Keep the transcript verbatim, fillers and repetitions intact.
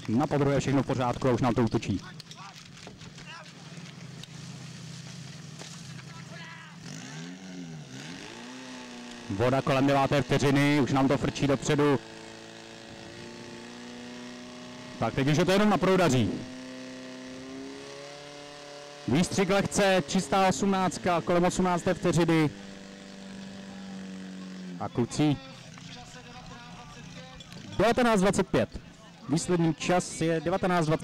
Na podruhé všechno v pořádku a už nám to útočí. Voda kolem deváté vteřiny, už nám to frčí dopředu. Tak teď už je to jenom na proudaří. Výstřik lehce, čistá osmnáctka, kolem osmnácté vteřiny. A kluci devatenáct dvacet pět. Výsledný čas je devatenáct dvacet pět.